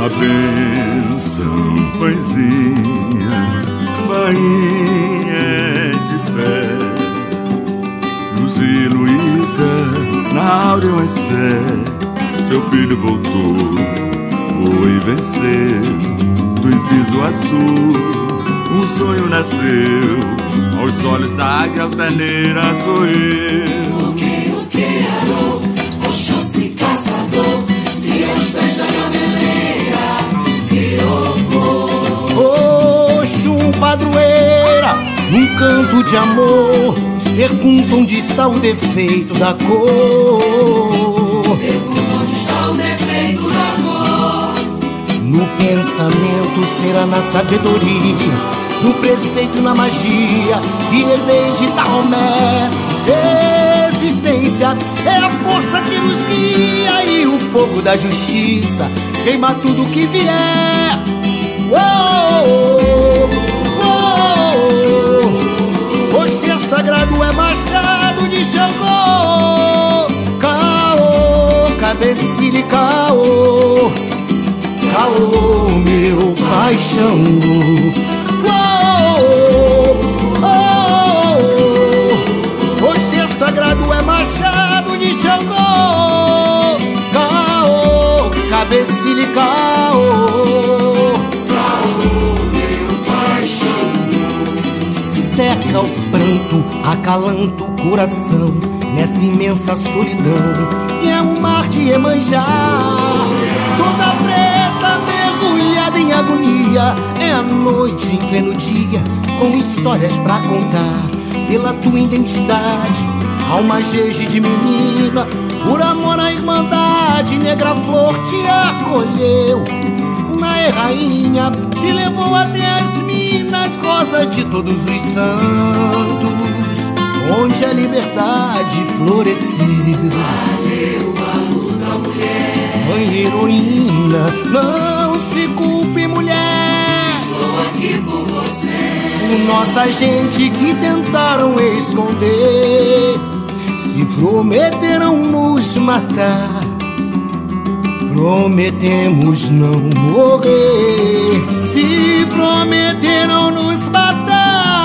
A bênção, pãezinha, bainha de fé. Luz e Luísa, na áurea Sé, seu filho voltou, foi vencer. Do infinito azul, um sonho nasceu, aos olhos da águia altaneira sou eu. O que arou, Oxóssi caçador, e aos pés da gameleira, Irocô. Oxum padroeira, num canto de amor, pergunta onde está o defeito da cor. Pergunta onde está o defeito da cor. No pensamento será na sabedoria, no preceito e na magia, e herdei de Daomé. Existência é a força que nos guia, e o fogo da justiça queima tudo que vier. Oxê sagrado é machado de Xangô. Caô, cabecilha, caô, caô, meu pai Xangô. Oxê sagrado é machado de Xangô. Caô, cabecilha, caô, Caô, meu pai Xangô. seca o pranto, acalanta o coração nessa imensa solidão. E é um mar de Iemanjá, toda preta, mergulhada em agonia. É a noite em pleno dia, com histórias pra contar. Pela tua identidade, alma jeje de menina, por amor à irmandade, negra flor te acolheu. Naê rainha te levou até as minas, rosa de todos os santos, onde a liberdade floresceu. Valeu a luta, mulher. Mãe heroína, não se culpe, mulher. Estou aqui por você. Por nossa gente que tentaram esconder, se prometeram nos matar, prometemos não morrer. Se prometeram nos matar,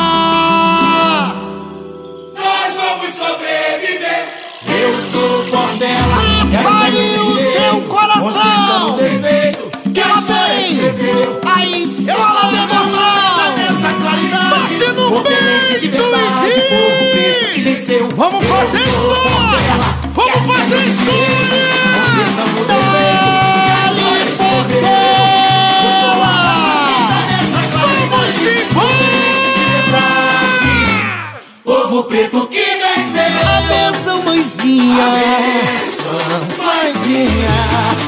Nós vamos sobreviver. eu sou Portela. Prepare o seu coração, que ela tem a escola de emoção. Bate no peito e diz: vamos fazer história, vamos fazer história. Dali Portela, vamos embora. Povo preto que venceu. A benção, mãezinha, mãezinha,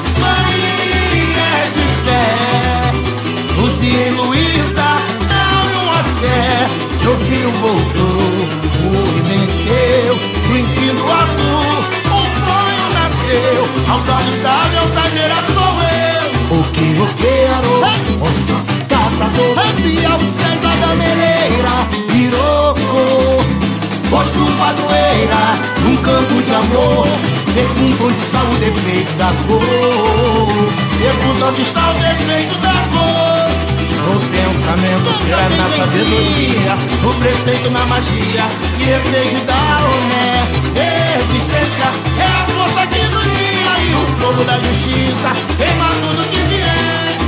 mãe de fé. Luzinha e Luísa, não um axé. Seu filho voltou, o venceu. Do infinito azul, um sonho nasceu. Aos olhos da altaneira sou eu. O que arou, Oxóssi caçador, e aos pés da gameleira, Irocô. Oxum padroeira, num canto de amor, pergunta onde está o defeito da cor. Pergunta onde está o defeito da cor. No pensamento será na sabedoria, no preceito, na magia, e herdei de Daomé. Existência é a força que nos guia, e o fogo da justiça queima tudo que vier.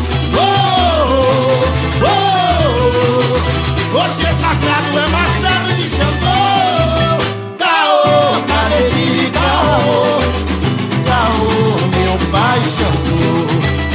Oxê sagrado é machado de Xangô. Caô, cabecilha, caô, caô, meu pai Xangô.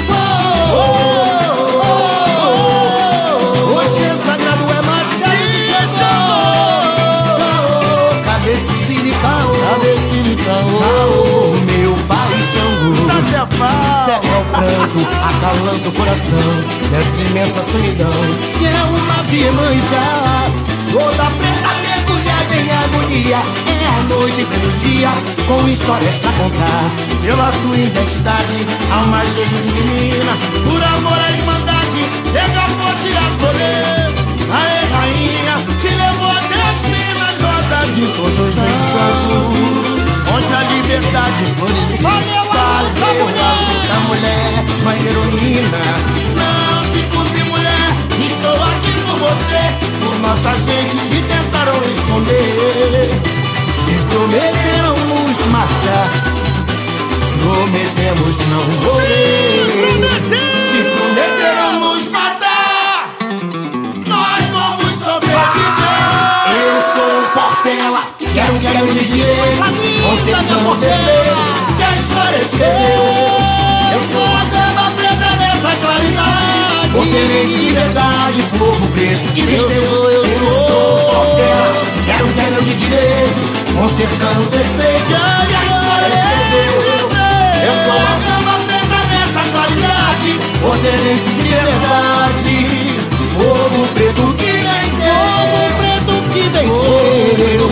Oxê sagrado é machado de Xangô. Cabecilha, caô, cabecilha, caô, meu pai Xangô. Seca o pranto, acalanta o coração nessa imensa solidão. E é uma de Iemanjá, toda preta mergulhada em agonia. É a noite e pelo dia, com histórias pra contar. Pela tua identidade, alma cheia de menina, por amor à irmandade, nega forte a escolher. Aê rainha, te levou até as minas, rosa de todos os santos, onde a liberdade florescer. Valeu a luta, mulher, mãe heroína. Não se culpe, mulher, estou aqui por você, por nossa gente que tentaram esconder. Se prometeram nos matar, prometemos não morrer. Se prometeram nos matar, nós vamos sobreviver. Eu sou um Portela, quero de direito, consertando o dever que a história escreveu. Eu sou a dama preta nessa claridade, potente de verdade, povo preto que venceu. Eu sou um Portela, quero de direito, consertando o defeito que a história escreveu. Eu sou a dama preta nessa claridade, potente de verdade, povo preto que venceu. Povo preto que venceu.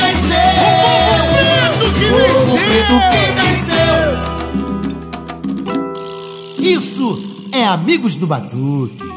Povo preto que venceu. Isso é Amigos do Batuque.